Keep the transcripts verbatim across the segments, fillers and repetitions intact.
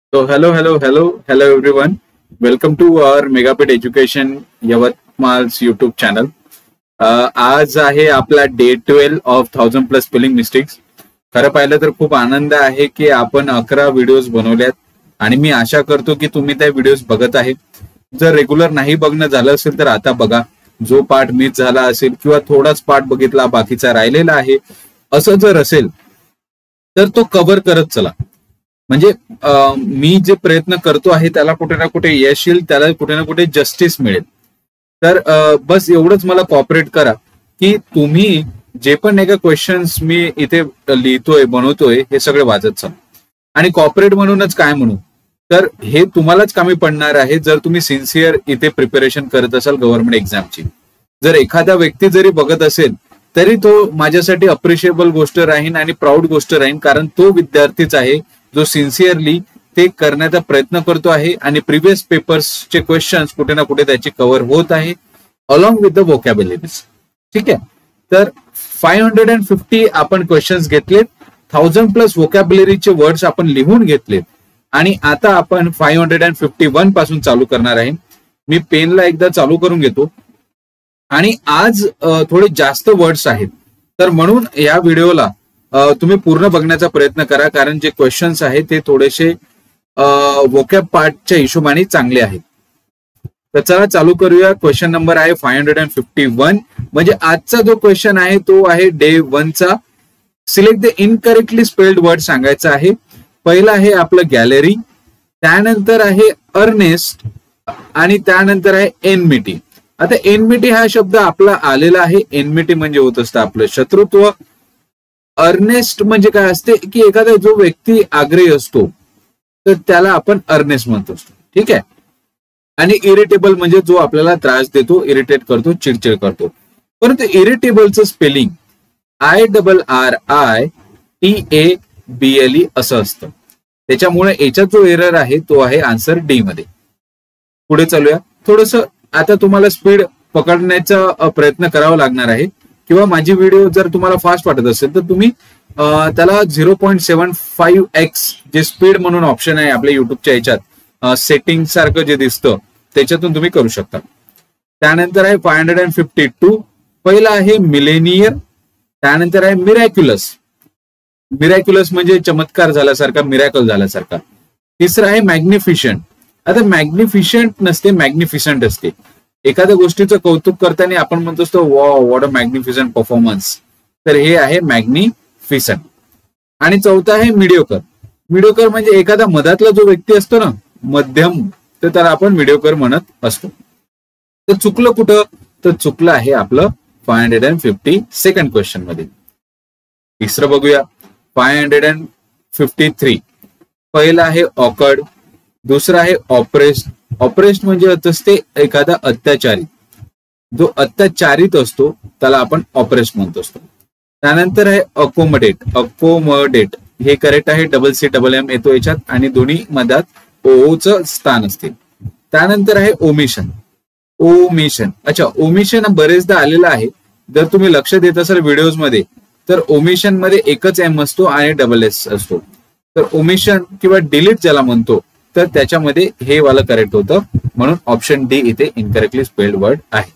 So hello, hello, hello, hello everyone. Welcome to our Megapit Education Yavatmal's YouTube channel. Uh, आज आहे आपला day twelve of thousand plus spelling mistakes. खरं पाहिलं तर खूप आनंद आहे की आपण अकरा व्हिडिओज बनवल्यात आणि मी आशा करतो की तुम्ही त्या व्हिडिओज बघत आहे. जर रेग्युलर नाही बघणं झालं असेल तर आता बघा. जो पार्ट मिस झाला असेल किंवा थोडाच पार्ट बघितला बाकीचा राहिलेला आहे असं जर असेल तर तो कव्हर करत चला. म्हणजे मी जे प्रयत्न करतो आहे त्याला कुठे ना कुठे यश येईल, त्याला कुठे ना कुठे जस्टिस मिळेल. तर बस एवढंच मला कॉपरेट करा की तुम्ही जे पण एका क्वेश्चन्स मी इथे लिहितोय बनवतोय हे सगळे वाचत चला. आणि कॉपरेट म्हणूनच काय म्हणू तर हे तुम्हालाच कामी पडणार आहे जर तुम्ही सिन्सिअर इथे प्रिपरेशन करत असाल गव्हर्नमेंट एक्झामची. जर एखादा व्यक्ती जरी बघत असेल तरी तो माझ्यासाठी अप्रिशिएबल गोष्ट राहील आणि प्राऊड गोष्ट राहील, कारण तो विद्यार्थीच आहे जो सिन्सिअरली ते करण्याचा प्रयत्न करतो आहे आणि प्रिव्हियस पेपर्सचे क्वेश्चन्स कुठे ना कुठे त्याची कव्हर होत आहे अलॉंग विथ द व्होकॅब्युलरीज. ठीक आहे, तर फाईव्ह हंड्रेड अँड फिफ्टी आपण क्वेश्चन्स घेतलेत, थाउजंड प्लस व्होकॅब्युलरीचे वर्ड्स आपण लिहून घेतलेत आणि आता आपण five hundred and fifty one पासून चालू करणार आहे. मी पेनला एकदा चालू करून घेतो. आणि आज थोडे जास्त वर्ड्स आहेत तर म्हणून या व्हिडिओला तुम्ही पूर्ण बघण्याचा प्रयत्न करा, कारण जे क्वेश्चन्स आहेत ते थोडेसे वोकॅब पार्टच्या हिशोबाने चांगले आहेत. तर चला चालू करूया. क्वेश्चन नंबर आहे five hundred and fifty one. म्हणजे आजचा जो क्वेश्चन आहे तो आहे डे वनचा. Select the incorrectly spelled word सांगायचा आहे. पहिला आहे आपलं गॅलरी, त्यानंतर आहे अर्नेस्ट आणि त्यानंतर आहे एनमिटी. आता एनमिटी हा शब्द आपला आलेला आहे. एनमिटी म्हणजे होत असतं आपलं शत्रुत्व. अर्नेस्ट म्हणजे काय असते की एखादा जो व्यक्ती आग्रही असतो तर त्याला आपण अर्नेस्ट म्हणतो असतो. ठीक आहे. आणि इरिटेबल म्हणजे जो आपल्याला त्रास देतो, इरिटेट करतो, चिडचिड करतो. परंतु इरिटेबलचं spelling I double R I T A B L E असं असतं. त्याच्यामुळे याच्यात जो एरर आहे तो आहे आन्सर डी मध्ये. पुढे चालूया. थोडस आता तुम्हाला स्पीड पकडण्याचा प्रयत्न करावा लागणार आहे किंवा माझी व्हिडिओ जर तुम्हाला फास्ट वाटत असेल तर तुम्ही त्याला zero point seven five x जे स्पीड म्हणून ऑप्शन आहे आपल्या युट्यूबच्या याच्यात सेटिंग सारखं जे दिसतं त्याच्यातून तुम्ही करू शकता. त्यानंतर आहे five hundred and fifty two. पहिला आहे मिलेनियर, त्यानंतर आहे मिरॅक्युलस. मिरॅक्युलस म्हणजे चमत्कार झाल्यासारखा, मिरॅकल झाल्यासारखा. तिसरा आहे मॅग्निफिशंट. आता मॅग्निफिशंट नसते, मॅग्निफिसंट असते. एखाद्या गोष्टीचं कौतुक करताना आपण म्हणतो असतो wow what a magnificent performance. तर हे आहे मॅग्निफिसंट. आणि चौथा आहे मिडिओकर. मिडिओकर म्हणजे एखादा मधातला जो व्यक्ती असतो ना, मध्यम, तर त्याला आपण मिडिओकर म्हणत असतो. तर चुकलं कुठं तर चुकलं आहे आपलं five hundred and fifty second question मध्ये. तिसरं बघूया. Five hundred and fifty three. पहिला आहे ऑकर्ड, दुसरा आहे ऑपरेस्ट. ऑपरेस्ट म्हणजे असते एखादा अत्याचारी, जो अत्याचारित असतो त्याला आपण ऑपरेस्ट म्हणतो असतो. त्यानंतर आहे अकोमोडेट. अकोमोडेट हे करेक्ट आहे. डबल सी डबल एम येतो याच्यात आणि दोन्ही मधात ओचं स्थान असते. त्यानंतर आहे ओमिशन. ओमिशन अच्छा ओमिशन बरेचदा आलेला आहे. जर तुम्ही लक्ष देत असाल व्हिडिओज मध्ये तर ओमिशन मध्ये एकच एम असतो आणि डबल एस असतो. तर ओमिशन किंवा डिलीट ज्याला म्हणतो तर त्याच्यामध्ये हे वाला करेक्ट होतं, म्हणून ऑप्शन डी इथे इनकरेक्टली स्पेल्ड वर्ड आहे.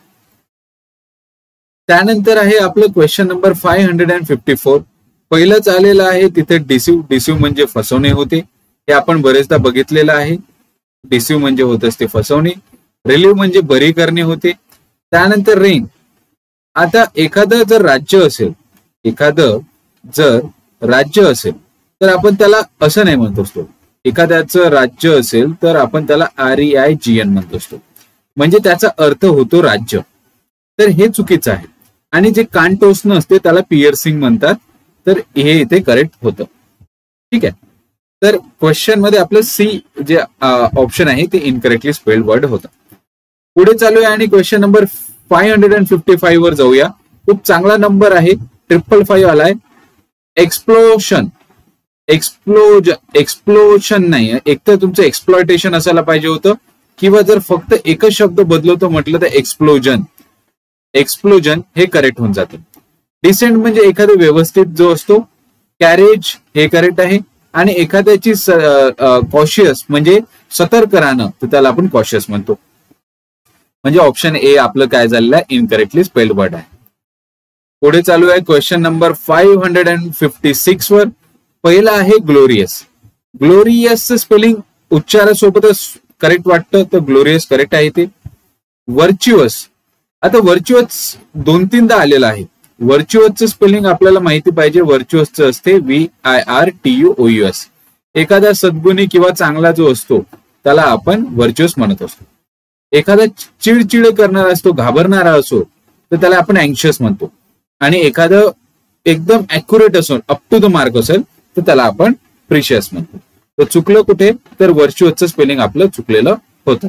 त्यानंतर आहे आपलं question number five hundred and fifty four. पहिलंच आलेलं आहे तिथे डिसिव्ह. डिसिव्ह म्हणजे फसवणे होते, हे आपण बरेचदा बघितलेलं आहे. डिसिव्ह म्हणजे होत असते फसवणे. रिलीव्ह म्हणजे बरी करणे होते. त्यानंतर रेन. आता एखादं जर राज्य असेल, एखादं जर राज्य असेल तर आपण त्याला असं नाही म्हणतो असतो. एखाद्याचं राज्य असेल तर आपण त्याला R E I G N म्हणतो असतो, म्हणजे त्याचा अर्थ होतो राज्य. तर हे चुकीचं आहे. आणि जे कान टोचणं असते त्याला पिअर्सिंग म्हणतात. तर हे इथे करेक्ट होतं. ठीक आहे. तर क्वेश्चन मध्ये आपलं सी जे ऑप्शन आहे ते इनकरेक्टली स्पेल्ड वर्ड होतं. पुढे चालूया आणि question number five hundred and fifty five वर जाऊया. खूप चांगला नंबर आहे, ट्रिपल फाईव्ह आलाय. एक्सप्लोशन. एक्सप्लोज एक्सप्लोशन नाही, एक तर तुमचं एक्सप्लॉयटेशन असायला पाहिजे होतं किंवा जर फक्त एकच शब्द बदलवतो म्हटलं तर एक्सप्लोजन. एक्सप्लोजन हे करेक्ट होऊन जातं. डिसेंट म्हणजे एखादा व्यवस्थित जो असतो. कॅरेज हे करेक्ट आहे. आणि एखाद्याची कॉशियस म्हणजे सतर्क राहणं, तर त्याला आपण कॉशियस म्हणतो. म्हणजे ऑप्शन ए आपलं काय झालेलं आहे, इनकरेक्टली स्पेल्ड वर्ड आहे. पुढे चालू आहे question number five hundred and fifty six वर. पहिला आहे ग्लोरियस. ग्लोरियसचं स्पेलिंग उच्चारासोबतच करेक्ट वाटतं, तर ग्लोरियस करेक्ट आहे ते. व्हर्च्युअस, आता व्हर्च्युअस दोन तीनदा आलेलं आहे. व्हर्च्युअसचं स्पेलिंग आपल्याला माहिती पाहिजे. व्हर्च्युअसचं असते V I R T U O U S. एखादा सद्गुणी किंवा चांगला जो असतो त्याला आपण व्हर्च्युअस म्हणत असतो. एखादा चिडचिड करणारा असतो, घाबरणारा असो, तर त्याला आपण अँक्शियस म्हणतो. आणि एखादं एकदम अॅक्युरेट असेल, अप टू द मार्क असेल, तर त्याला आपण प्रिशियस म्हणतो. तर चुकलं कुठे, तर व्हर्च्युअसचं स्पेलिंग आपलं चुकलेलं होतं.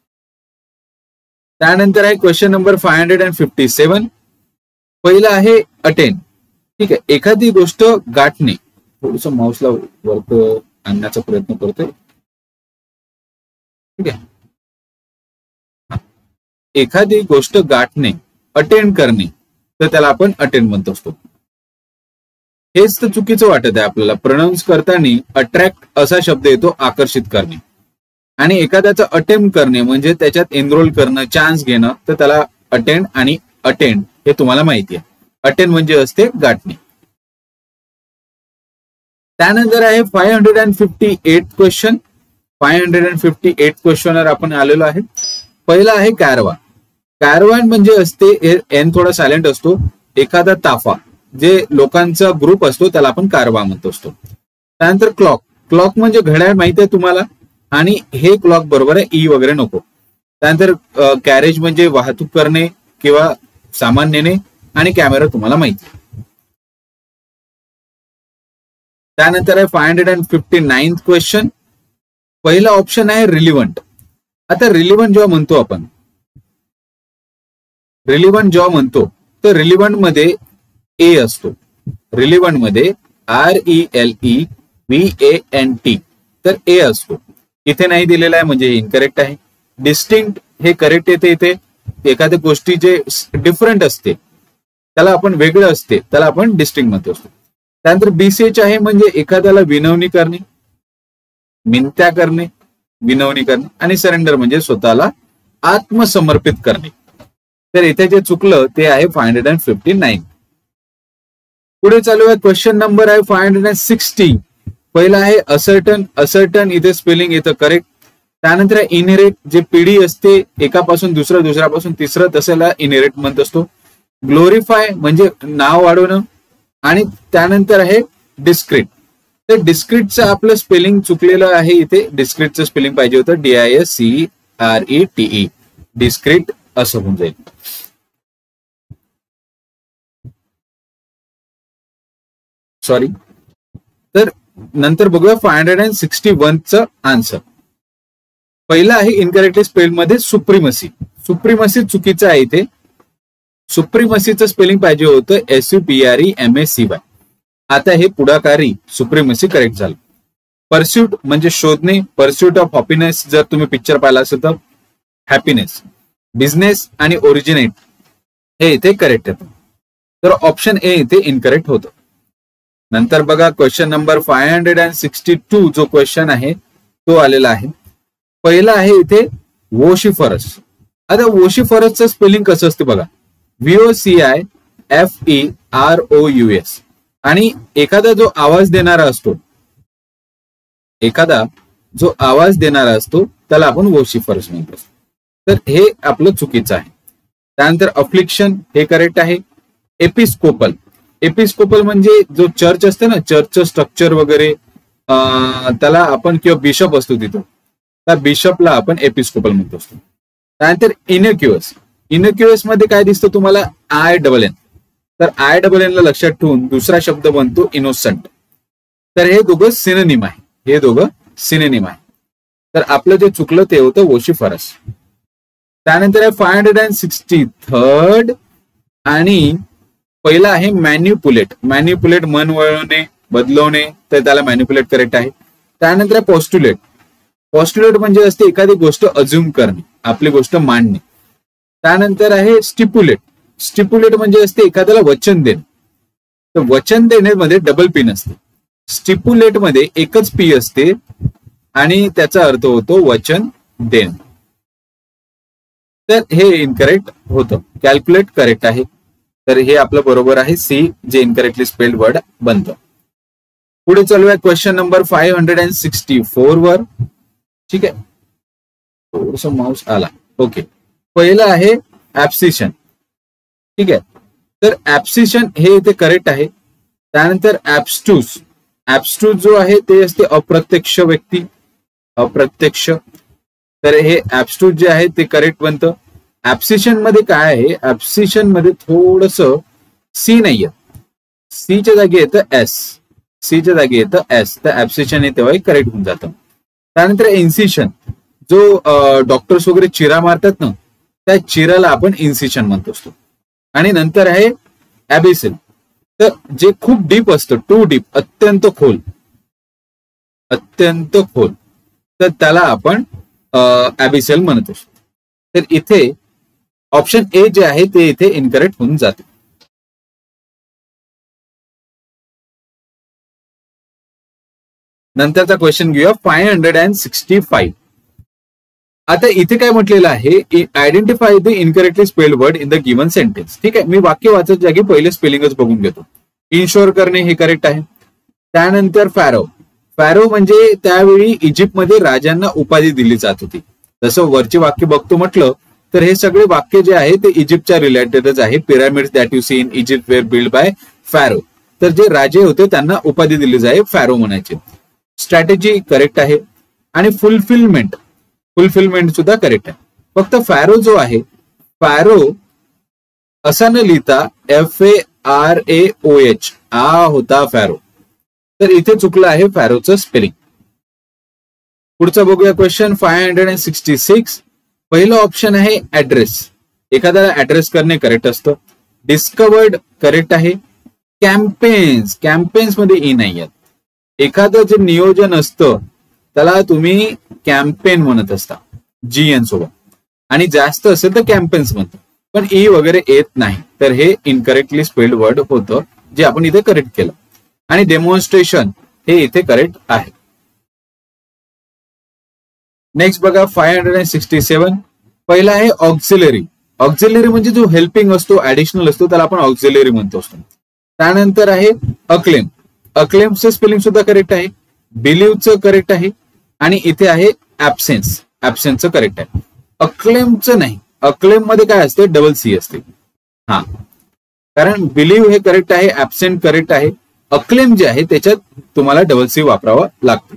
त्यानंतर आहे question number five hundred and fifty seven. पहिलं आहे अटेन. ठीक आहे, एखादी गोष्ट गाठणे. थोडस माऊसला वरत आणण्याचा प्रयत्न करतोय. ठीक आहे, एखादी गोष्ट गाठणे, अटेंड करणे, तर त्याला आपण अटेंड म्हणतो असतो. हेच तर चुकीचं वाटत आहे आपल्याला. प्रोनाऊन्स करताना अट्रॅक्ट असा शब्द येतो, आकर्षित करणे. आणि एखाद्याचं अटेम्प्ट करणे म्हणजे त्याच्यात एनरोल करणं, चान्स घेणं, तर त्याला अटेंड आणि अटेंड हे तुम्हाला माहिती आहे. अटेंड म्हणजे असते गाठणे. त्यानंतर आहे five hundred and fifty eight question. Five hundred and fifty eight क्वेश्चनवर आपण आलेलो आहे. पहिला आहे कॅरवा. कॅरवान म्हणजे असते, एन थोडा सायलेंट असतो, एखादा ताफा, जे लोकांचा ग्रुप असतो त्याला आपण कारवा म्हणतो असतो. त्यानंतर क्लॉक. क्लॉक म्हणजे घड्याळ माहिती आहे तुम्हाला, आणि हे क्लॉक बरोबर आहे, ई वगैरे नको. त्यानंतर कॅरेज म्हणजे वाहतूक करणे किंवा सामान नेणे, आणि कॅमेरा तुम्हाला माहिती आहे. त्यानंतर आहे five hundred and fifty ninth question. पहिला ऑप्शन आहे रिलिव्हंट. आता रिलिव्हंट जेव्हा म्हणतो आपण, रिलिव्हंट जेव्हा म्हणतो तर रिलिव्हंट मध्ये ए असतो. रिलिव्हंट मध्ये R E L E V A N T, तर ए असतो. इथे नाही दिलेला आहे म्हणजे इनकरेक्ट आहे. डिस्टिंक्ट हे करेक्ट येते. इथे एखाद्या गोष्टी जे डिफरंट असते त्याला आपण वेगळं असते त्याला आपण डिस्टिंक्ट म्हणतो असतो. त्यानंतर बीसीएच आहे म्हणजे एखाद्याला विनवणी करणे, मिनत्या करणे, विनवणी करणे. आणि सरेंडर म्हणजे स्वतःला आत्मसमर्पित करणे. तर इथे जे चुकलं ते आहे five hundred and fifty nine. पुढे चालू आहे क्वेश्चन नंबर आहे फाय हंड्रेड अँड सिक्स्टी. पहिला आहे असर्टन. असर्टन इथे स्पेलिंग येतं करेक्ट. त्यानंतर आहे इनहेरिट, जे पिढी असते एकापासून दुसरं, दुसऱ्यापासून तिसरं, तसंला इनहेरिट म्हणत असतो. ग्लोरिफाय म्हणजे नाव वाढवणं. आणि त्यानंतर आहे डिस्क्रिट. तर डिस्क्रिटचं आपलं स्पेलिंग चुकलेलं आहे इथे. डिस्क्रिटचं स्पेलिंग पाहिजे होतं D I S C R E T E. Discrete असं होऊन जाईल. सॉरी. तर नंतर बघूया फाय हंड्रेड अँड सिक्स्टी वनचं आन्सर. पहिला आहे इनकरेक्टली स्पेल्ड मध्ये सुप्रीमसी. सुप्रीमसी चुकीचं आहे इथे. सुप्रीमसीचं स्पेलिंग पाहिजे होतं S U P R E M A C Y. आता हे पुढाकारी सुप्रीमसी करेक्ट झालं. परस्यूट म्हणजे शोधणे. परस्यूट ऑफ हॅपीनेस जर तुम्ही पिक्चर पाहिला असेल तर हॅपीनेस. बिझनेस आणि ओरिजिनेट हे इथे करेक्ट येतं. तर ऑप्शन ए इथे इनकरेक्ट होतं. नंतर बघा question number five hundred and sixty two जो क्वेश्चन आहे तो आलेला आहे. पहिला आहे इथे वोशिफरस. आता वोशिफरसचं स्पेलिंग कसं असते बघा. V O C I F E R O U S. आणि एखादा जो आवाज देणारा असतो, एखादा जो आवाज देणारा असतो त्याला आपण वोशिफरस म्हणतो. तर हे आपलं चुकीचं आहे. त्यानंतर अफ्लिक्शन हे करेक्ट आहे. एपिस्कोपल. एपिस्कोपल म्हणजे जो चर्च असते ना, चर्चचं स्ट्रक्चर वगैरे, त्याला आपण किंवा बिशप असतो तिथं, त्या बिशपला आपण एपिस्कोपल म्हणतो असतो. त्यानंतर इनक्युअस. इनक्युअस मध्ये काय दिसतं तुम्हाला, आय डबल एन. तर आय डबल एन ला लक्षात ठेवून दुसरा शब्द बनतो इनोसंट. तर हे दोघं सिनोनिम आहे. हे दोघं सिनोनिम आहे. तर आपलं जे चुकलं ते होतं वोशिफरस. त्यानंतर आहे five hundred and sixty third. आणि पहिला आहे मॅन्युपुलेट. मॅन्युपुलेट मन वळवणे, बदलवणे, तर त्याला मॅन्युपुलेट करेक्ट आहे. त्यानंतर आहे पॉस्ट्युलेट. पॉस्ट्युलेट म्हणजे असते एखादी गोष्ट अज्युम करणे, आपली गोष्ट मांडणे. त्यानंतर आहे स्टिप्युलेट. स्टिप्युलेट म्हणजे असते एखाद्याला वचन देणे. तर वचन देण्यामध्ये डबल पिन असते. स्टिप्युलेट मध्ये एकच पी असते आणि त्याचा अर्थ होतो वचन देण. तर हे इनकरेक्ट होतं. कॅल्क्युलेट करेक्ट आहे. तर हे आपलं बरोबर आहे सी, जे इनकरेक्टली स्पेल्ड वर्ड बनतं. पुढे चालूया question number five hundred and sixty four वर. ठीक आहे, थोडस माऊस आला. ओके, पहिलं आहे ऍब्सिशन. ठीक आहे, तर ऍब्सिशन हे इथे करेक्ट आहे. त्यानंतर ऍब्स्ट्यूस. ऍब्स्ट्यूस जो आहे ते असते अप्रत्यक्ष व्यक्ती, अप्रत्यक्ष. तर हे ऍब्स्ट्यूस जे आहे ते करेक्ट बनतं. ऍब्सिशन मध्ये काय आहे, ऍब्सिशन मध्ये थोडस सी नाहीये, सीच्या जागी येतं एस, सीच्या जागी येतं एस, तर ऍब्सिशन हे तेव्हा करेक्ट होऊन जातं. त्यानंतर इन्सिशन, जो डॉक्टर्स वगैरे चिरा मारतात ना, त्या चिराला आपण इन्सिशन म्हणतो असतो. आणि नंतर आहे ऍबिसिल, तर जे खूप डीप असतं, टू डीप, अत्यंत खोल, अत्यंत खोल, तर त्याला आपण ऍबिसिल म्हणत असतो. तर इथे ऑप्शन ए जे आहे ते इथे इनकरेक्ट होऊन जाते. नंतरचा क्वेश्चन घेऊया five hundred and sixty five. आता इथे काय म्हटलेलं आहे, identify the incorrectly spelled word in the given sentence. ठीक आहे, मी वाक्य वाचत जागी पहिले स्पेलिंगच बघून घेतो. इन्शोर करणे हे करेक्ट आहे. त्यानंतर फॅरो. फॅरो म्हणजे त्यावेळी इजिप्तमध्ये राजांना उपाधी दिली जात होती. जसं वरचे वाक्य बघतो म्हटलं तर हे सगळे वाक्य जे आहे ते इजिप्तच्या रिलेटेडच आहे. Pyramids that you see in Egypt were build by pharaoh. तर जे राजे होते त्यांना उपाधी दिली जाईल, फॅरो म्हणायचे. स्ट्रॅटेजी करेक्ट आहे. आणि फुलफिलमेंट, फुलफिलमेंट सुद्धा करेक्ट आहे. फक्त फॅरो जो आहे, फॅरो असा न लिहिता F A R A O H आ होता फॅरो. तर इथे चुकलं आहे फॅरोचं स्पेलिंग. पुढचा बघूया question five hundred and sixty six. पहिलं ऑप्शन आहे ऍड्रेस. एखाद्याला ऍड्रेस करणे करेक्ट असतं. डिस्कवर्ड करेक्ट आहे. कॅम्पेन्स, कॅम्पेन्स मध्ये ई नाही आहेत. एखादं जे नियोजन असतं त्याला तुम्ही कॅम्पेन म्हणत असता जीएन सोबत, आणि जास्त असेल तर कॅम्पेन्स म्हणतो, पण ई वगैरे येत नाही. तर हे इनकरेक्टली स्पेल्ड वर्ड होतं, जे आपण इथे करेक्ट केलं. आणि डेमॉन्स्ट्रेशन हे इथे करेक्ट आहे. नेक्स्ट बघा five hundred and sixty seven. पहिला आहे ऑक्झिलरी. ऑक्झिलरी म्हणजे जो हेल्पिंग असतो, ऍडिशनल असतो, त्याला आपण ऑक्झिलरी म्हणतो असतो. त्यानंतर आहे अक्लेम. अक्लेमचं स्पेलिंग सुद्धा करेक्ट आहे. बिलीव्हचं करेक्ट आहे. आणि इथे आहे ऍब्सेन्स, ऍब्सेन्सचं करेक्ट आहे. अक्लेमचं नाही, अक्लेम मध्ये काय असते, डबल सी असते. हा, कारण बिलीव्ह हे करेक्ट आहे, ऍब्सेंट करेक्ट आहे. अक्लेम जे आहे त्याच्यात तुम्हाला डबल सी वापरावं लागतं.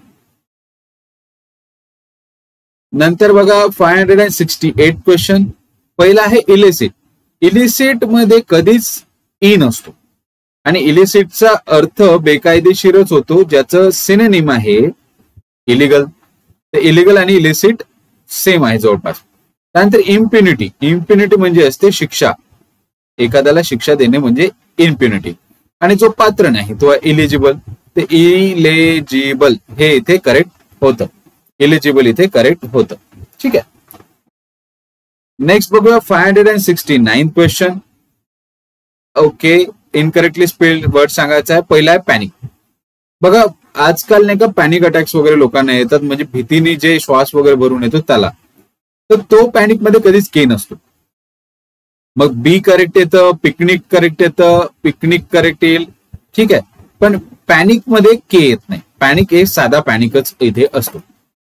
नंतर बघा five hundred and sixty eight question. पहिला आहे इलिसिट. इलिसिट मध्ये कधीच ई नसतो, आणि इलिसिटचा अर्थ बेकायदेशीरच होतो, ज्याचं सिनोनिम आहे इलिगल. तर इलिगल आणि इलिसिट सेम आहे जवळपास. त्यानंतर इम्प्युनिटी. इम्प्युनिटी म्हणजे असते शिक्षा, एखाद्याला शिक्षा देणे म्हणजे इम्प्युनिटी. आणि जो पात्र नाही तो इलिजिबल. ते इलेजिबल हे इथे करेक्ट होतं. इलिजिबल इथे करेक्ट होतं. ठीक आहे. नेक्स्ट बघूया five hundred and sixty nine question. Okay, incorrectly spelled word सांगायचा आहे. पहिला आहे पॅनिक. बघा आजकाल नाही का पॅनिक अटॅक्स वगैरे लोकांना येतात, म्हणजे भीतीने जे श्वास वगैरे भरून येतो त्याला. तर तो पॅनिक मध्ये कधीच के नसतो. मग बी करेक्ट येतं, पिकनिक करेक्ट येतं, पिकनिक करेक्ट येईल. ठीक आहे, पण पॅनिक मध्ये के येत नाही. पॅनिक हे साधा पॅनिकच इथे असतो.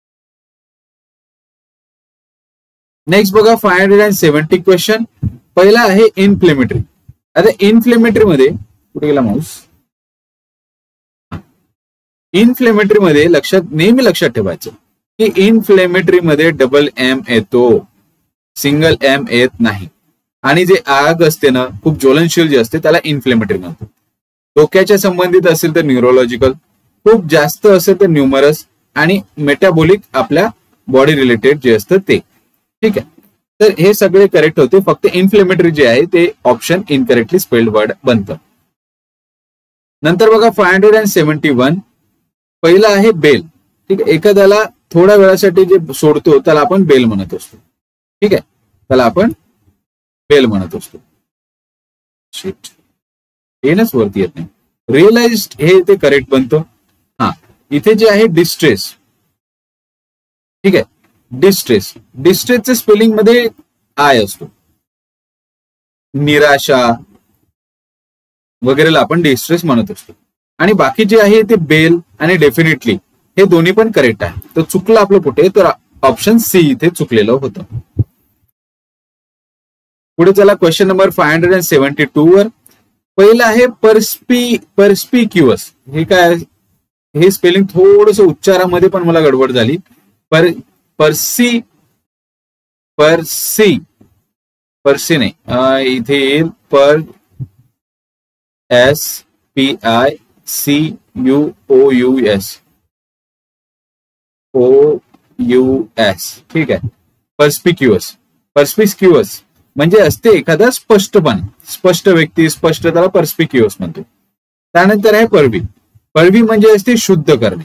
नेक्स्ट बघा five hundred and seventy question. पहिला आहे इन्फ्लेमेटरी. आता इन्फ्लेमेटरी मध्ये कुठे गेला माऊस, इन्फ्लेमेटरी मध्ये लक्षात नेहमी लक्षात ठेवायचं की इन्फ्लेमेटरी मध्ये डबल एम येतो, सिंगल एम येत नाही. आणि जे आग असते ना, खूप ज्वलनशील जे असते त्याला इन्फ्लेमेटरी म्हणतात. डोक्याच्या संबंधित असेल तर न्यूरोलॉजिकल, खूप जास्त असेल तर न्यूमरस, आणि मेटाबॉलिक आपल्या बॉडी रिलेटेड जे असतं ते. ठीक आहे, तर हे सगळे करेक्ट होते. फक्त इन्फ्लेमेटरी जे आहे ते ऑप्शन इनकरेक्टली स्पेल्ड वर्ड बनतं. नंतर बघा five hundred and seventy one. पहिला आहे बेल. ठीक आहे, एखाद्याला थोड्या वेळासाठी जे सोडतो त्याला आपण बेल म्हणत असतो. ठीक आहे, त्याला आपण बेल म्हणत असतो. शिट, येणच वरती येत नाही. रिअलाइज्ड हे ते करेक्ट बनतं. इथे जे आहे डिस्ट्रेस, ठीक आहे, डिस्ट्रेस, डिस्ट्रेसचे स्पेलिंग मध्ये आय असतो. निराशा वगैरेला आपण डिस्ट्रेस म्हणत असतो. आणि बाकी जे आहे ते बेल आणि डेफिनेटली हे दोन्ही पण करेक्ट आहे. तर चुकलं आपलं कुठे, तर ऑप्शन सी इथे चुकलेलं होतं. पुढे चला question number five hundred and seventy two वर. पहिलं आहे परस्पी परस्पिक्युअस. हे काय, हे स्पेलिंग थोडस उच्चारामध्ये पण मला गडबड झाली. पर परसी परसी परसी नाही, इथे येईल per S P I C U O U S O U S, ठीक आहे. परस्पिक्युअस, परस्पिक्युअस म्हणजे असते एखादा स्पष्टपणे, स्पष्ट व्यक्ती, स्पष्ट, त्याला परस्पिक्युअस म्हणतो. त्यानंतर आहे परवी. परवी म्हणजे असते शुद्ध करणे,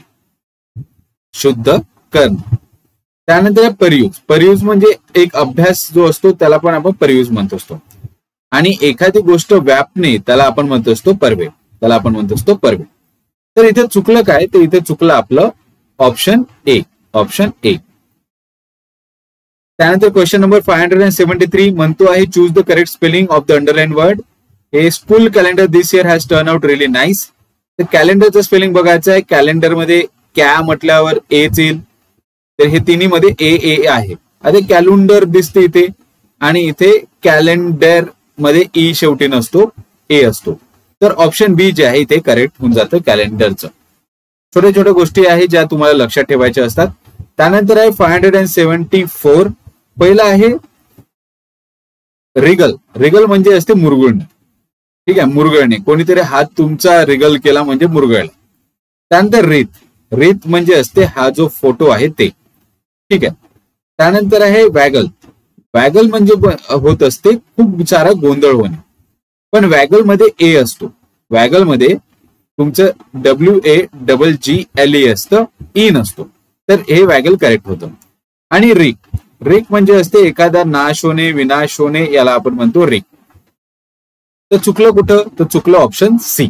शुद्ध करणे. त्यानंतर आहे परयूज. परयूज म्हणजे एक अभ्यास जो असतो त्याला पण आपण परयूज म्हणतो असतो. आणि एखादी गोष्ट व्यापणे त्याला आपण म्हणतो असतो परवे, त्याला आपण म्हणतो असतो परवे. तर इथे चुकलं काय, तर इथे चुकलं आपलं ऑप्शन ए, ऑप्शन ए. त्यानंतर question number five hundred and seventy three म्हणतो आहे choose the correct spelling of the underline word. हे school calendar this year has turn out really nice. तर कॅलेंडरचं स्पेलिंग बघायचं आहे. कॅलेंडर मध्ये कॅ म्हटल्यावर एच येईल, तर हे तिन्ही मध्ये ए ए आहे. आता कॅलेंडर दिसते इथे आणि इथे कॅलेंडर मध्ये ई शेवटी नसतो, ए असतो. तर ऑप्शन बी जे आहे इथे करेक्ट होऊन जातं कॅलेंडरचं. छोट्या छोट्या गोष्टी आहेत ज्या तुम्हाला लक्षात ठेवायच्या असतात. त्यानंतर आहे five hundred and seventy four. पहिला आहे रिगल. रिगल म्हणजे असते मुरगुळणे, ठीक आहे, मुरगळणे. कोणीतरी हात तुमचा रिगल केला म्हणजे मुरगळला. त्यानंतर रीत. रीत म्हणजे असते हा जो फोटो आहे ते, ठीक आहे. त्यानंतर आहे वॅगल. वॅगल म्हणजे होत असते खूप सारा गोंधळ होणे, पण वॅगल मध्ये ए असतो. वॅगल मध्ये तुमचं W A double G L E असतं, ई नसतो. तर हे वॅगल करेक्ट होतं. आणि रिक. रिक म्हणजे असते एखादा नाश होणे, विनाश होणे, याला आपण म्हणतो रिक. तर चुकलं कुठं, तर चुकलं ऑप्शन सी.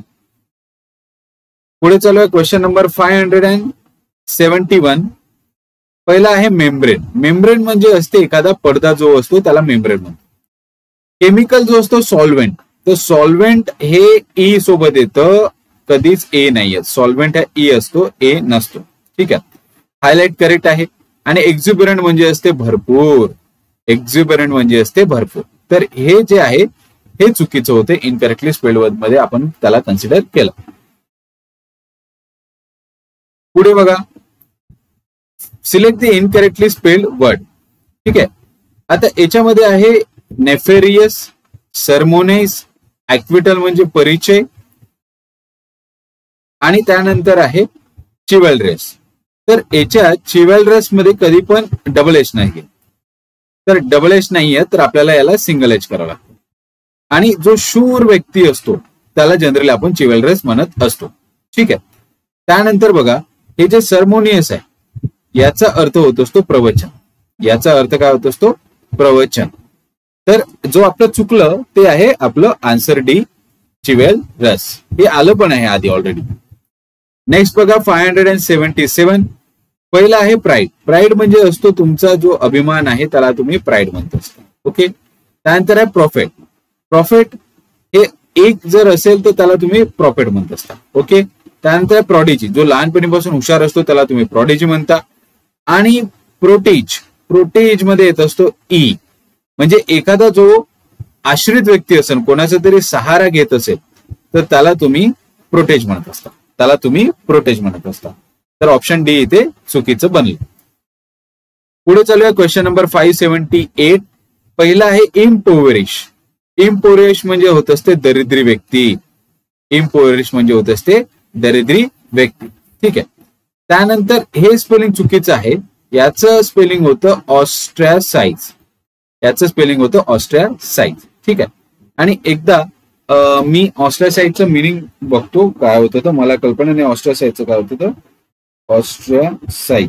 पुढे चालू आहे question number five hundred and seventy one. पहिला आहे मेम्ब्रेन. मेम्ब्रेन म्हणजे असते एखादा पडदा जो असतो त्याला मेम्ब्रेन म्हणतो. केमिकल जो असतो सॉल्व्हेंट. तर सॉल्व्हेंट हे ई सोबत येतं, कधीच ए नाहीये. सॉल्व्हेंट हा ई असतो, ए नसतो, ठीक आहे. हायलाइट करेक्ट आहे. आणि एक्झ्युबरंट म्हणजे असते भरपूर. एक्झ्युबरंट म्हणजे असते भरपूर. तर हे जे आहे हे चुकीचं होते. इनकरेक्टली स्पेल्ड वर्ड मध्ये आपण त्याला कन्सिडर केलं. पुढे बघा, select the incorrectly spelled word, ठीक आहे. आता याच्यामध्ये आहे नेफेरियस, सरमोनेस, ऍक्विटल म्हणजे परिचय, आणि त्यानंतर आहे चिव्हलरेस. तर याच्यात चिव्हलरेस मध्ये कधी पण डबल एच नाहीये. तर डबल एच नाहीये तर आपल्याला याला सिंगल एच करावं लागतं. आणि जो शूर व्यक्ती असतो त्याला जनरली आपण चिव्हलरेस म्हणत असतो, ठीक आहे. त्यानंतर बघा, हे जे सरमोनियस आहे याचा अर्थ होत असतो प्रवचन. याचा अर्थ काय होत असतो, प्रवचन. तर जो आपलं चुकलं ते आहे आपलं आन्सर डी, चिव्हलरेस. हे आलं पण आहे आधी ऑलरेडी. नेक्स्ट बघा five hundred and seventy seven. पहिला आहे प्राईड. प्राईड म्हणजे असतो तुमचा जो अभिमान आहे त्याला तुम्ही प्राईड म्हणत असता, ओके. त्यानंतर आहे प्रॉफिट. प्रॉफिट हे एक जर असेल तर त्याला तुम्ही प्रॉफिट म्हणत असता, ओके. त्यानंतर प्रॉडिजी. जो लहानपणीपासून हुशार असतो त्याला तुम्ही प्रॉडिजी म्हणता. आणि प्रोटेज. प्रोटेज मध्ये येत असतो ई. म्हणजे एखादा जो आश्रित व्यक्ती असेल, कोणाचा तरी सहारा घेत असेल तर त्याला तुम्ही प्रोटेज म्हणत असता, त्याला तुम्ही प्रोटेज म्हणत असता. तर ऑप्शन डी इथे चुकीचं बनलं. पुढे चालूया question number five seventy eight. पहिला आहे इम्पोवरिश. इम्पोवरिश म्हणजे होत असते दरिद्री व्यक्ती. इम्पोवरिश म्हणजे होत असते दरिद्री व्यक्ती, ठीक आहे. त्यानंतर हे स्पेलिंग चुकीचं आहे. याचं स्पेलिंग होतं ऑस्ट्रॅसाइज. याचं स्पेलिंग होतं ऑस्ट्रॅसाइज, ठीक आहे. आणि एकदा मी ऑस्ट्रॅसाइजचं मिनिंग बघतो काय होतं तर मला कल्पना नाही ऑस्ट्रॅसाइजचं काय होतं तर. ऑस्ट्रॅसाइज,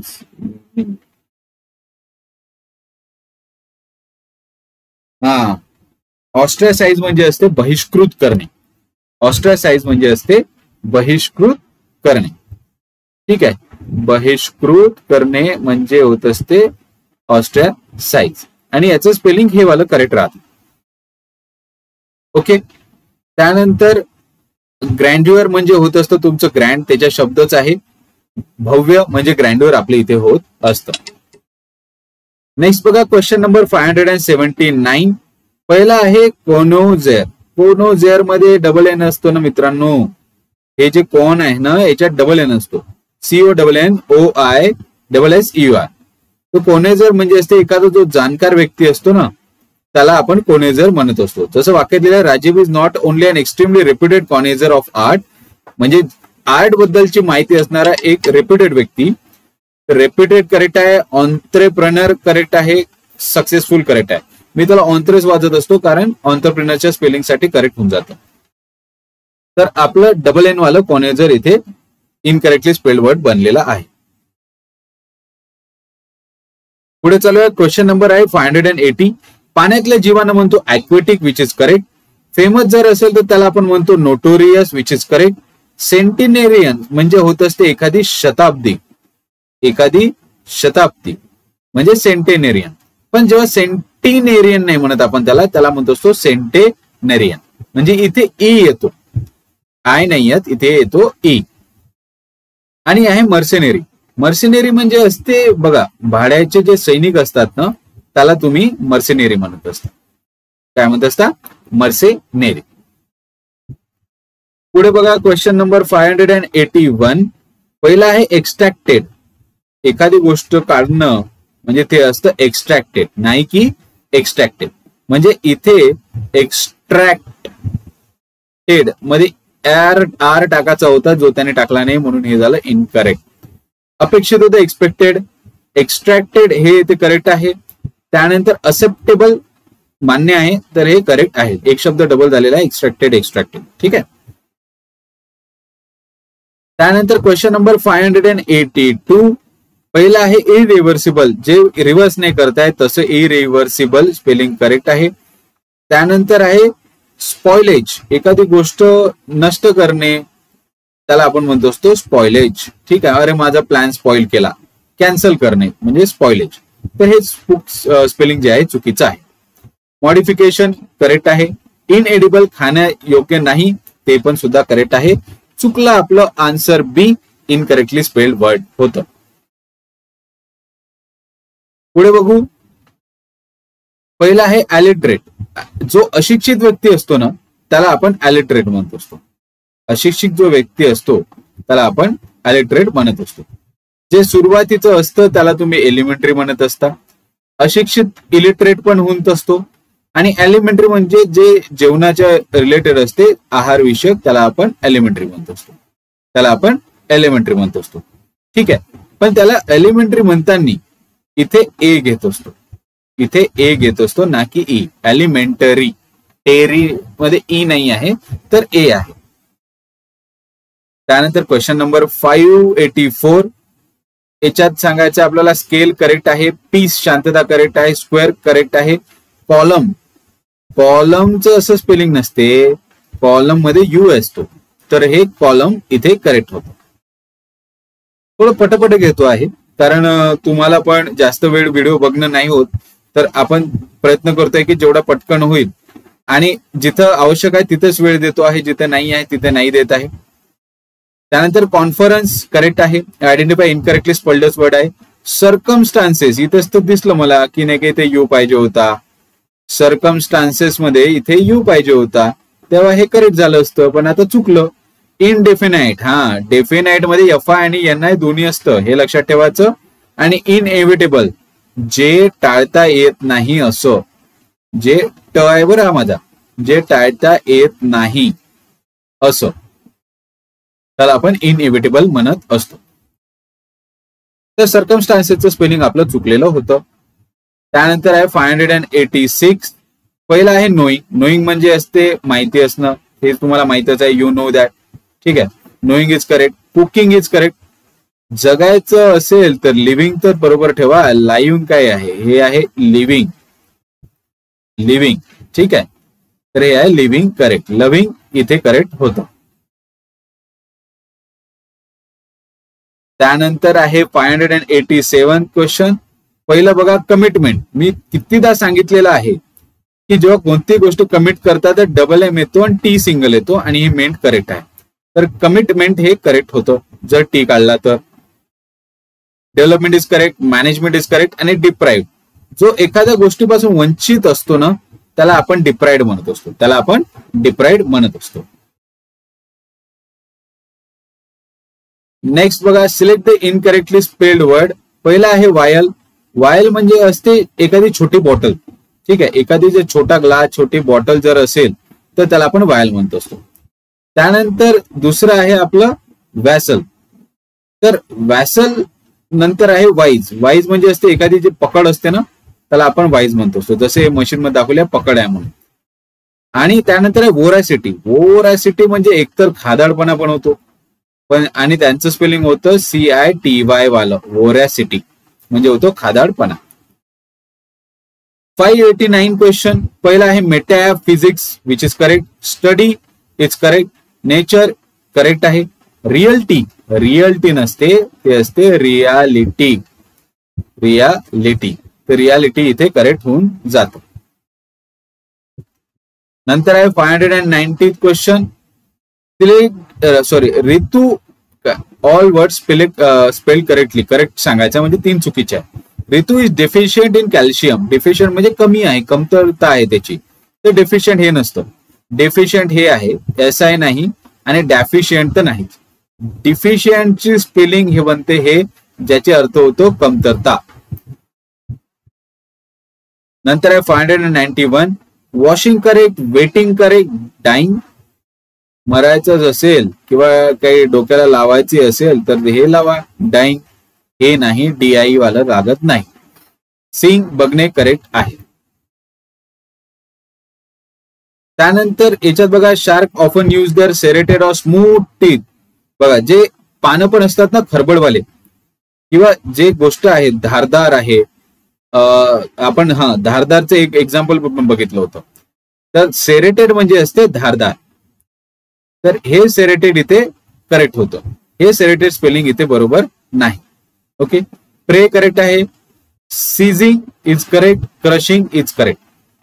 हा, ऑस्ट्रॅसाइज म्हणजे असते बहिष्कृत करणे. ऑस्ट्रॅसाइज म्हणजे असते बहिष्कृत करणे. ठीक आहे. बहिष्कृत करणे म्हणजे होत असते ऑस्ट्रॅसाइज, आणि याचं स्पेलिंग हे वाला करेक्ट राहतं. ओके. त्यानंतर ग्रँड्युअर म्हणजे होत असतं तुमचं ग्रँड, त्याच्या शब्दच आहे. भव्य म्हणजे ग्रँड्युअर आपल्या इथे होत असतं. नेक्स्ट बघा question number five hundred and seventy nine. पहिला आहे कोनोजेर. कोनोजेर मध्ये डबल एन असतो ना मित्रांनो. हे जे कोन आहे ना याच्यात डबल एन असतो. C O double N O I double S U R. तो कोनेजर म्हणजे असते एखादा जो जाणकार व्यक्ती असतो ना त्याला आपण कोनेजर म्हणत असतो. जसं वाक्य दिलं, Rajiv is not only an extremely reputed connoisseur of art. म्हणजे आर्ट बद्दलची माहिती असणारा एक रेप्युटेड व्यक्ती. रेप्युटेड करेक्ट आहे, ऑन्ट्रेप्रनर करेक्ट आहे, सक्सेसफुल करेक्ट आहे. मी त्याला ऑन्ट्रेस वाजत असतो कारण ऑन्टरप्रिनरच्या स्पेलिंग साठी करेक्ट होऊन जातं. तर आपलं डबल एन वालं कॉनेजर इथे इनकरेक्टली स्पेल्ड वर्ड बनलेला आहे. पुढे चालूया. क्वेश्चन नंबर आहे फाय हंड्रेड अँड एटी. पाण्यातल्या जीवांना म्हणतो aquatic which is correct. Famous जर असेल तर त्याला आपण म्हणतो notorious which is correct. Centenarian म्हणजे होत असते एखादी शताब्दी. एखादी शताब्दी म्हणजे सेंटेनेरियन. पण जेव्हा सेंटिनेरियन नाही म्हणत आपण त्याला त्याला म्हणतो असतो सेंटेनेरियन. म्हणजे इथे ई येतो, आय नाही येत, इथे येतो ई. आणि आहे मर्सेनेरी. मर्सेनेरी म्हणजे असते बघा भाड्याचे जे सैनिक असतात ना त्याला तुम्ही मर्सेनेरी म्हणत असता. काय म्हणत असता? मर्सेनेरी. पुढे बघा question number five hundred and eighty one. पहिला आहे एक्स्ट्रॅक्टेड. एखादी गोष्ट काढणं म्हणजे ते असतं एक्स्ट्रॅक्टेड, नाही की एक्स्ट्रॅक्टेड. म्हणजे इथे एक्स्ट्रॅक्टेड मध्ये आर आर टाकायचा होता जो त्याने टाकला नाही म्हणून हे झालं इनकरेक्ट. अपेक्षित होतं एक्सपेक्टेड. एक्स्ट्रॅक्टेड हे ते करेक्ट आहे. त्यानंतर असेप्टेबल मान्य आहे तर हे करेक्ट आहे. एक शब्द डबल झालेला आहे एक्स्ट्रॅक्टेड एक्स्ट्रॅक्टेड. ठीक आहे. त्यानंतर question number five hundred and eighty two. पहिला आहे इरिव्हर्सिबल. जे रिव्हर्स नाही करताय तसं इरिव्हर्सिबल स्पेलिंग करेक्ट आहे. त्यानंतर आहे स्पॉइलेज. एखादी गोष्ट नष्ट करणे त्याला आपण म्हणतो असतो स्पॉइलेज. ठीक आहे. अरे माझा प्लॅन स्पॉइल केला, कॅन्सल करणे म्हणजे स्पॉइलेज. तर हे स्पेलिंग जे आहे चुकीचं आहे. मॉडिफिकेशन करेक्ट आहे. इनएडिबल खाण्यायोग्य नाही ते पण सुद्धा करेक्ट आहे. चुकलं आपलं answer B incorrectly spelled word होतं. पुढे बघू. पहिला आहे ॲलिटरेट. जो अशिक्षित व्यक्ती असतो ना त्याला आपण ॲलिटरेट म्हणत असतो. अशिक्षित जो व्यक्ती असतो त्याला आपण ॲलिटरेट म्हणत असतो. जे सुरुवातीचं असतं त्याला तुम्ही एलिमेंटरी म्हणत असता. अशिक्षित इलिटरेट पण होत असतो. आणि एलिमेंटरी म्हणजे जे जेवणाच्या रिलेटेड असते आहार विषयक त्याला आपण एलिमेंटरी म्हणत असतो. त्याला आपण एलिमेंटरी म्हणत असतो. ठीक आहे. पण त्याला एलिमेंटरी म्हणताना इथे ए घेत असतो. इथे ए घेत असतो ना की ई. एलिमेंटरी टेरी मध्ये ई नाही आहे तर ए आहे. त्यानंतर question number five eighty four. याच्यात सांगायचं आपल्याला स्केल करेक्ट आहे. पीस शांतता करेक्ट आहे. स्क्वेअर करेक्ट आहे. कॉलम कॉलमचं असं स्पेलिंग नसते. कॉलम मध्ये यू असतो तर हे कॉलम इथे करेक्ट होतं. थोडं पटपट घेतो आहे कारण तुम्हाला पण जास्त वेळ व्हिडिओ बघणं नाही होत तर आपण प्रयत्न करतोय की जेवढा पटकन होईल. आणि जिथं आवश्यक आहे तिथंच वेळ देतो आहे, जिथे नाही आहे तिथे नाही देत आहे. त्यानंतर कॉन्फरन्स करेक्ट आहे. आयडेंटिफाय इनकरेक्टली स्पेल्ड वर्ड आहे. सर्कमस्टान्सेस इथंच तर दिसलं मला की नाही का इथे यू पाहिजे होता. सर्कमस्टान्सेस मध्ये इथे यू पाहिजे होता तेव्हा हे करेक्ट झालं असतं पण आता चुकलं. इनडेफिनाइट. हा डेफिनाइट मध्ये एफ आय आणि एन आय दोन्ही असतं हे लक्षात ठेवायचं. आणि इनएव्हिटेबल जे टाळता येत नाही असं. जे ट आहे बरं हा माझा. जे टाळता येत नाही असं त्याला आपण इनएव्हिटेबल म्हणत असतो. तर सर्कमस्टान्सेसचं स्पेलिंग आपलं चुकलेलं होतं. त्यानंतर आहे five hundred and eighty six. पहिला आहे नोईंग. नोईंग म्हणजे असते माहिती असणं. हे तुम्हाला माहितच आहे. You know that. ठीक आहे. Knowing is correct. Cooking is correct. जगायचं असेल तर लिव्हिंग तर बरोबर ठेवा. लाईव्ह काय आहे? हे आहे लिव्हिंग. लिव्हिंग. ठीक आहे. तर हे आहे लिव्हिंग करेक्ट. लव्हिंग इथे करेक्ट होतं. त्यानंतर आहे five hundred and eighty seven question. पहिलं बघा कमिटमेंट. मी कितीदा सांगितलेलं आहे की जेव्हा कोणती गोष्ट कमिट करता तर डबल एम येतो आणि टी सिंगल येतो आणि हे मेंट करेक्ट आहे. तर कमिटमेंट हे करेक्ट होतं जर टी काढला तर. Development is correct, management is correct आणि डिप्राईव्ह. जो एखाद्या गोष्टीपासून वंचित असतो ना त्याला आपण डिप्राईव्ड म्हणत असतो. त्याला आपण डिप्राईव्ड म्हणत असतो. नेक्स्ट बघा select the incorrectly spelled word. पहिला आहे वायल. वायल म्हणजे असते एखादी छोटी बॉटल. ठीक आहे, एखादी जर छोटा ग्लास छोटी बॉटल जर असेल तर त्याला आपण वायल म्हणत असतो. त्यानंतर दुसरं आहे आपलं वॅसल. तर वॅसल नंतर आहे वाईज. वाईज म्हणजे असते एखादी जी पकड असते ना त्याला आपण वाईज म्हणतो असतो. जसे मशीन मध्ये दाखवल्या पकड आहे म्हणून. आणि त्यानंतर आहे वोरॅसिटी. वोरॅसिटी म्हणजे एकतर खादाडपणा पण होतो पण आणि त्यांचं स्पेलिंग होतं सी आय टी वाय वालं. वोरॅसिटी म्हणजे होतो खादाडपणा. Five eighty nine question. पहिला आहे metaphysics which is correct. Study is correct. Nature correct आहे. रिअलिटी रिअलिटी नसते ते असते रियालिटी. रियालिटी तर रियालिटी इथे करेक्ट होऊन जातो. नंतर आहे five hundred and ninety question. Sorry Ritu all word spelled spelled correctly. Correct सांगायचं म्हणजे तीन चुकीचे आहे. Ritu is deficient in calcium. Deficient म्हणजे कमी आहे, कमतरता आहे त्याची. तर डेफिशियंट हे नसतं. डेफिशियंट हे आहे, एस आय नाही आणि डॅफिशियंट तर नाही. डिफिशियंटची स्पेलिंग हे बनते हे ज्याचे अर्थ होतो कमतरता. नंतर आहे five hundred and ninety one. Washing correct, waiting correct, dying. मरायचंच असेल किंवा काही डोक्याला लावायची असेल तर हे लावा. डाईंग हे नाही, डीआय वाला लागत नाही. सिंग बघणे करेक्ट आहे. त्यानंतर याच्यात बघा shark often use their serrated or smooth teeth. बघा जे पानं पण असतात ना खरबडवाले किंवा जे गोष्ट आहे धारदार आहे. आपण हा धारदारचं एक एक्झाम्पल पण बघितलं होतं. तर सेरेटेड म्हणजे असते धारदार. तर हे सेरेटेड इथे करेक्ट होतं. हे सेरेटेड स्पेलिंग इथे बरोबर नाही. ओके. प्रे करेक्ट आहे. Seizing is correct. Crushing is correct.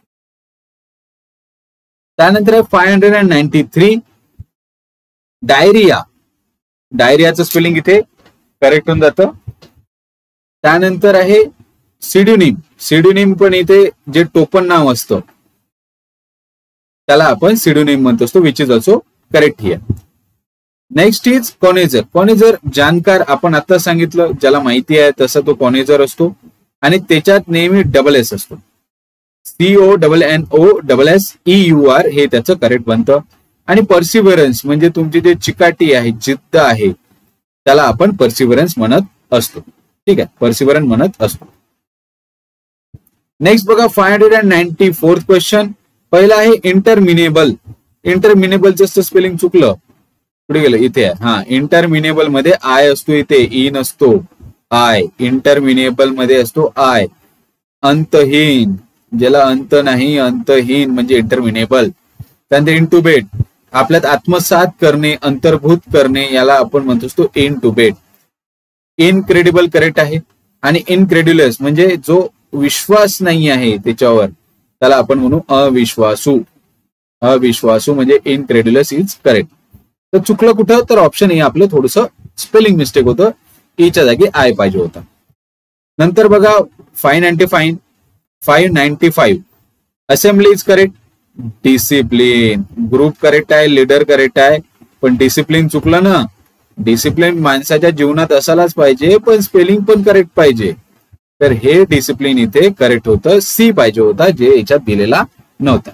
त्यानंतर आहे five hundred and ninety three. Diarrhoea. डायरियाचं स्पेलिंग इथे करेक्ट होऊन जातं. त्यानंतर आहे सिड्युनिम. सिड्युनिम पण इथे जे टोपण नाव असतं त्याला आपण सिड्युनिम म्हणतो असतो which is also correct here. Next is connoisseur. Connoisseur जाणकार आपण आता सांगितलं ज्याला माहिती आहे तसा तो कॉनेजर असतो आणि त्याच्यात नेहमी डबल एस असतो. C O double N O double S E U R हे त्याचं करेक्ट बनतं. आणि पर्सिव्हरन्स म्हणजे तुमची जे चिकाटी आहे जिद्द आहे त्याला आपण पर्सिव्हरन्स म्हणत असतो. ठीक आहे, पर्सिव्हरन्स म्हणत असतो. नेक्स्ट बघा five hundred and ninety fourth question. पहिला आहे इंटरमिनेबल. इंटरमिनेबलचं स्पेलिंग चुकलं. पुढे गेलं इथे आहे. हा इंटरमिनेबल मध्ये आय असतो इथे ई नसतो. आय इंटरमिनेबल मध्ये असतो आय. अंतहीन ज्याला अंत नाही अंतहीन म्हणजे इंटरमिनेबल. त्यानंतर इंटुबेट आपल्यात आत्मसात करणे अंतर्भूत करणे याला आपण म्हणतो असतो इंटुबेट. इनक्रेडिबल करेक्ट आहे. आणि इनक्रेड्युलस म्हणजे जो विश्वास नाही आहे त्याच्यावर त्याला आपण म्हणू अविश्वासू. अविश्वासू म्हणजे इनक्रेड्युलस इज करेक्ट. तर चुकलं कुठं तर ऑप्शन ए आपलं थोडस स्पेलिंग मिस्टेक होतं. ईच्या जागी आय पाहिजे होता. नंतर बघा five ninety fine five ninety five assembly is correct. Discipline group correct आहे. लीडर करेक्ट आहे पण डिसिप्लिन चुकलं ना. डिसिप्लिन माणसाच्या जीवनात असायलाच पाहिजे पण स्पेलिंग पण करेक्ट पाहिजे. तर हे डिसिप्लिन इथे करेक्ट होतं. सी पाहिजे होता जे याच्यात दिलेला नव्हता.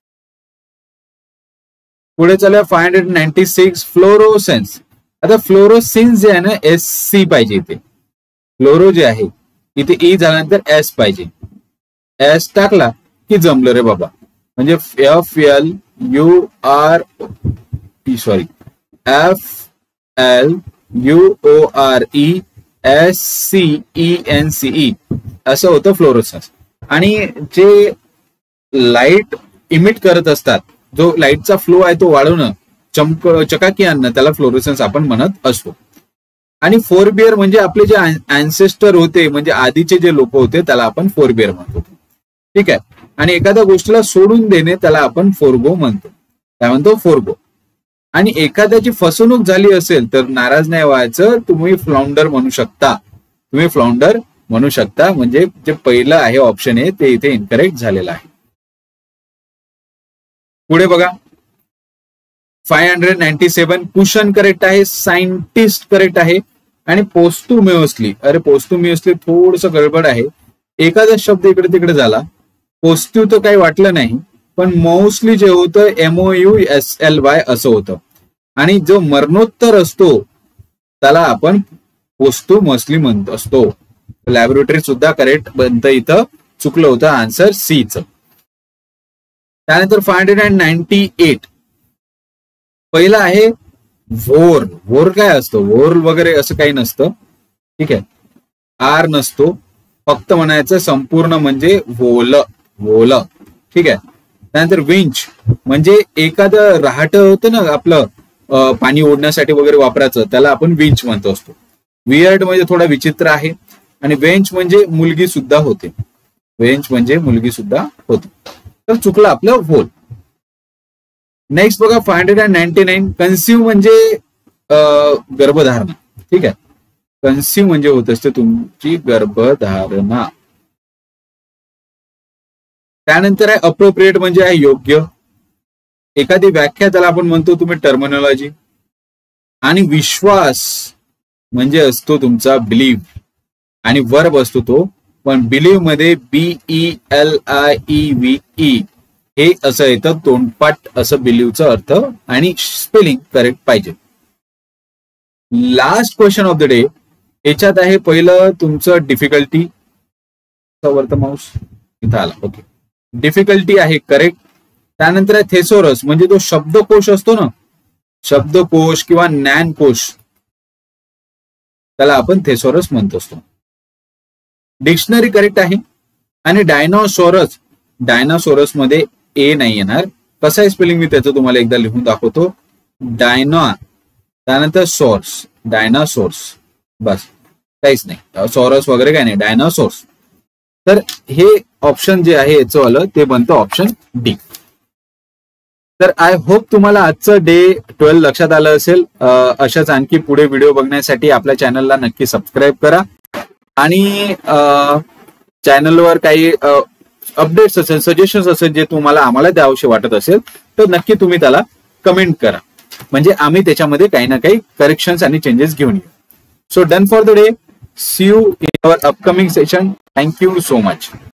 पुढे चला five hundred ninety six fluorescence. आता फ्लोरोसिन्स जे आहे ना एस सी पाहिजे इथे. फ्लोरो जे आहे इथे ई झाल्यानंतर एस पाहिजे. एस टाकला की जमलं रे बाबा. म्हणजे F L U R sorry F L U O R E S C E N C E असं होतं फ्लोरोसेन्स. आणि जे लाईट इमिट करत असतात जो लाईटचा फ्लो आहे तो वाढवणं चमक चकाकी आणणं त्याला फ्लोरोसेन्स आपण म्हणत असतो. आणि फोरबियर म्हणजे आपले जे अँसेस्टर होते, म्हणजे आधीचे जे लोक होते त्याला आपण फोरबियर म्हणतो. ठीक आहे. आणि एखाद्या गोष्टीला सोडून देणे त्याला आपण फोरगो म्हणतो. काय म्हणतो? फोरगो. आणि एखाद्याची फसवणूक झाली असेल तर नाराज नाही व्हायचं, तुम्ही फ्लाउंडर म्हणू शकता. तुम्ही फ्लाउंडर म्हणू शकता. म्हणजे जे पहिलं आहे ऑप्शन आहे ते इथे इनकरेक्ट झालेलं आहे. पुढे बघा, five hundred ninety seven cushion correct आहे, सायंटिस्ट करेक्ट आहे, आणि पोस्टुमियसली, अरे पोस्टुमियसली थोडस गडबड आहे. एखादा शब्द इकडे तिकडे झाला. पोस्ट्यू तर काही वाटलं नाही, पण मोस्टली जे होतं M O U S L Y असं होतं. आणि जो मरणोत्तर असतो त्याला आपण पोस्टुमसली म्हणत असतो. लॅबोरेटरी सुद्धा करेक्ट बनतं, इथं चुकलं होतं आन्सर सी च. त्यानंतर five hundred and ninety eight पहिला आहे व्होर. व्होर काय असतं? व्होर वगैरे असं काही नसतं. ठीक आहे. आर नसतो, फक्त म्हणायचं संपूर्ण म्हणजे व्होल. व्होल. ठीक आहे. त्यानंतर विंच म्हणजे एखादं रहाट होतं ना आपलं पाणी ओढण्यासाठी वगैरे वापरायचं, त्याला आपण विंच म्हणतो असतो. वियर्ड म्हणजे थोडा विचित्र आहे. आणि वेंच म्हणजे मुलगी सुद्धा होते. वेंच म्हणजे मुलगी सुद्धा होते. तर चुकलं आपलं व्होल. नेक्स्ट बघा, five hundred and ninety nine conceive म्हणजे गर्भधारणा. ठीक आहे. कन्सिव्ह म्हणजे होत असते तुमची गर्भधारणा. त्यानंतर आहे अप्रोप्रिएट म्हणजे आहे योग्य. एखादी व्याख्या त्याला आपण म्हणतो तुम्ही टर्मिनॉलॉजी. आणि विश्वास म्हणजे असतो तुमचा बिलीव्ह, आणि वर्ब असतो तो, पण बिलीव्ह मध्ये B E L I E V E हे असं येतं तोंडपाठ असं बिलीव्हचा अर्थ, आणि स्पेलिंग करेक्ट पाहिजे. Last question of the day याच्यात आहे पहिलं तुमचं डिफिकल्टी. वरत माऊस इथं आला. ओके. डिफिकल्टी आहे करेक्ट. त्यानंतर आहे थेसोरस म्हणजे तो शब्दकोश असतो ना, शब्दकोश किंवा ज्ञानकोश, त्याला आपण थेसोरस म्हणतो असतो. डिक्शनरी करेक्ट आहे. आणि डायनोसॉरस, डायनोसॉरस मध्ये ए नाही येणार. कसं आहे स्पेलिंग मी त्याचं तुम्हाला एकदा लिहून दाखवतो. डायना त्यानंतर सोर्स, डायनासोर्स, बस काहीच नाही, सॉरस वगैरे काही नाही, डायनासोर्स. तर हे ऑप्शन जे आहे याचं आलं ते बनतं ऑप्शन डी. तर आय होप तुम्हाला आजचं डे ट्वेल्व लक्षात आलं असेल. अशाच आणखी पुढे व्हिडिओ बघण्यासाठी आपल्या चॅनलला नक्की सबस्क्राईब करा. आणि चॅनलवर काही अपडेट्स असेल, सजेशन्स असेल जे तुम्हाला आम्हाला द्यावशे वाटत असेल तर नक्की तुम्ही त्याला कमेंट करा, म्हणजे आम्ही त्याच्यामध्ये काही ना काही करेक्शन्स आणि चेंजेस घेऊन येऊ. So done for the day. See you in our upcoming session. Thank you so much.